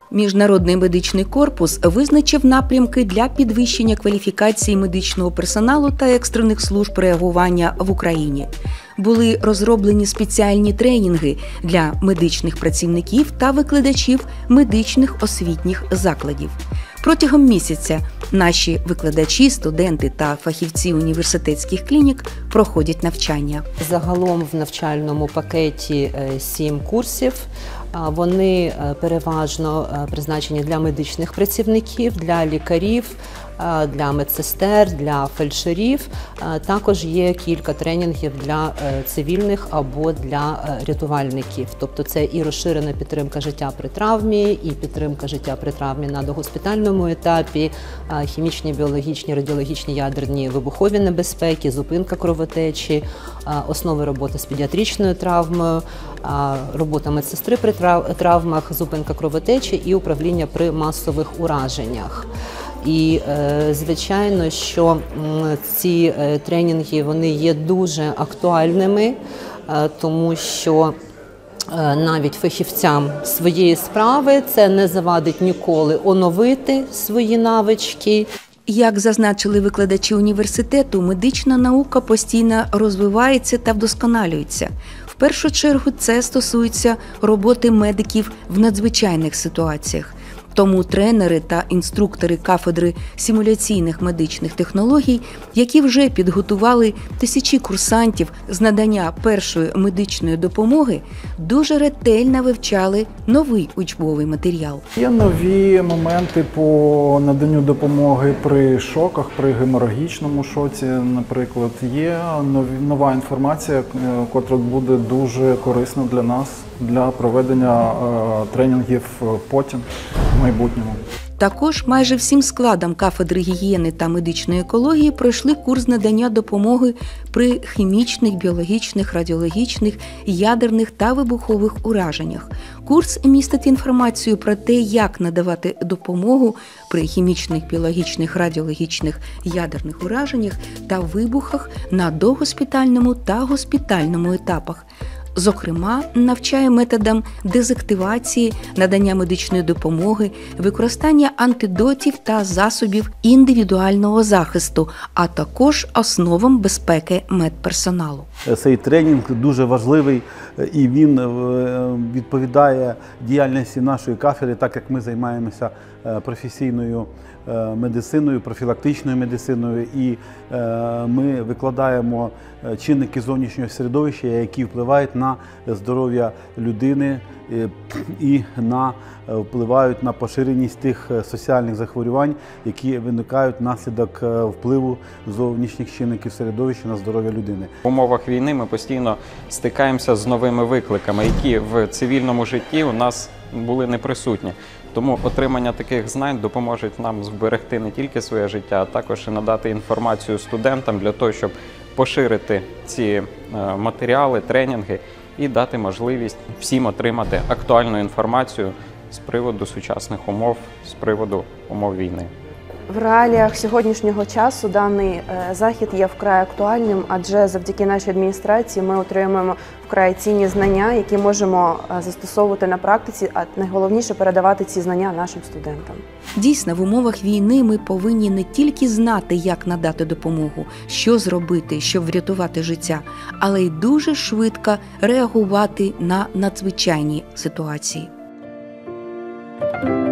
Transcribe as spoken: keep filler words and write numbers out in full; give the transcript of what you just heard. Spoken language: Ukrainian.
Міжнародний медичний корпус визначив напрямки для підвищення кваліфікації медичного персоналу та екстрених служб реагування в Україні. Були розроблені спеціальні тренінги для медичних працівників та викладачів медичних освітніх закладів. Протягом місяця наші викладачі, студенти та фахівці університетських клінік проходять навчання. Загалом в навчальному пакеті сім курсів. Вони переважно призначені для медичних працівників, для лікарів, для медсестер, для фельдшерів. Також є кілька тренінгів для цивільних або для рятувальників. Тобто це і розширена підтримка життя при травмі, і підтримка життя при травмі на догоспітальному етапі, хімічні, біологічні, радіологічні, ядерні, вибухові небезпеки, зупинка кровотечі, основи роботи з педіатричною травмою, робота медсестри при травмах, зупинка кровотечі і управління при масових ураженнях. І, звичайно, що ці тренінги вони є дуже актуальними, тому що навіть фахівцям своєї справи це не завадить ніколи оновити свої навички. Як зазначили викладачі університету, медична наука постійно розвивається та вдосконалюється. В першу чергу це стосується роботи медиків в надзвичайних ситуаціях. Тому тренери та інструктори кафедри симуляційних медичних технологій, які вже підготували тисячі курсантів з надання першої медичної допомоги, дуже ретельно вивчали новий учбовий матеріал. Є нові моменти по наданню допомоги при шоках, при геморагічному шоці, наприклад. Є нова інформація, котра буде дуже корисна для нас, для проведення тренінгів потім. В майбутньому. Також майже всім складам кафедри гігієни та медичної екології пройшли курс надання допомоги при хімічних, біологічних, радіологічних, ядерних та вибухових ураженнях. Курс містить інформацію про те, як надавати допомогу при хімічних, біологічних, радіологічних, ядерних ураженнях та вибухах на догоспітальному та госпітальному етапах. Зокрема, навчає методам дезактивації, надання медичної допомоги, використання антидотів та засобів індивідуального захисту, а також основам безпеки медперсоналу. Цей тренінг дуже важливий і він відповідає діяльності нашої кафедри, так як ми займаємося професійною медициною, профілактичною медициною, і ми викладаємо чинники зовнішнього середовища, які впливають на здоров'я людини і на, впливають на поширеність тих соціальних захворювань, які виникають внаслідок впливу зовнішніх чинників середовища на здоров'я людини. В умовах війни ми постійно стикаємося з новими викликами, які в цивільному житті у нас були не присутні. Тому отримання таких знань допоможе нам зберегти не тільки своє життя, а також і надати інформацію студентам для того, щоб поширити ці матеріали, тренінги і дати можливість всім отримати актуальну інформацію з приводу сучасних умов, з приводу умов війни. В реаліях сьогоднішнього часу даний захід є вкрай актуальним, адже завдяки нашій адміністрації ми отримуємо вкрай цінні знання, які можемо застосовувати на практиці, а найголовніше – передавати ці знання нашим студентам. Дійсно, в умовах війни ми повинні не тільки знати, як надати допомогу, що зробити, щоб врятувати життя, але й дуже швидко реагувати на надзвичайні ситуації.